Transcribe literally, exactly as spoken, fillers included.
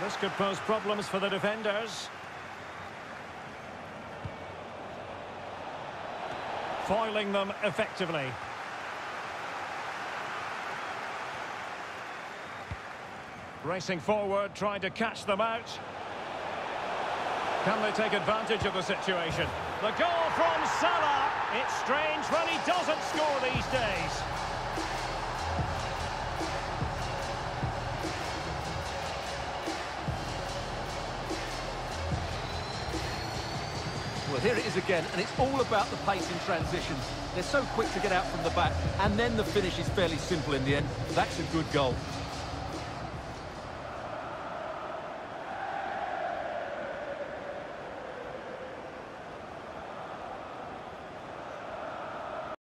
This could pose problems for the defenders. Foiling them effectively. Racing forward, trying to catch them out. Can they take advantage of the situation? The goal from Salah. It's strange when he doesn't score these days. Well, here it is again, and it's all about the pace in transitions. They're so quick to get out from the back, and then the finish is fairly simple in the end. That's a good goal.